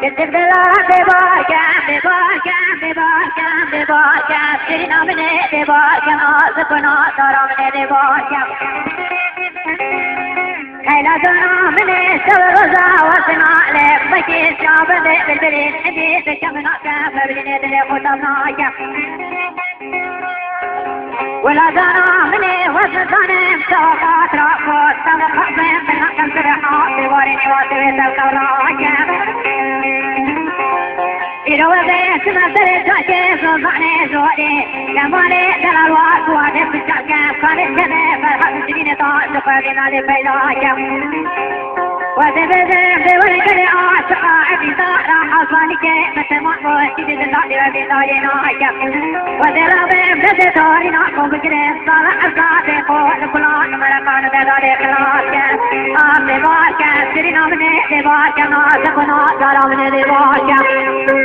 Bismillah, bebarkan, sirinamine bebarkan, azıkına saramine bebarkan. Kayla zanamine savruza vasına alep, bakis şabinde bildirin, edisi kamınaka, fevline dile kutamnaka. ولا زنامني وزنانم سوقات رأفوت سوق حبين بالنقل سرحات بواريني واسويت القراجة إلو بيت مصر جاكيس وضعني زوري كمالي دلال واسوادي بشاكا خالد كذي فرحة سنين طاعت فردنا لفيداكا وزبزم بورقلي عاشقا عبي ظهرا حصانك مثل مأمور كده دلالي وبي داريناكا وزرابم بزتوري ناكو بجرم صالح الصادق ولكلان ملكان دلالي خلاصكا آم دباركا سرنا مني دباركا ناسقنا ظلام مني دباركا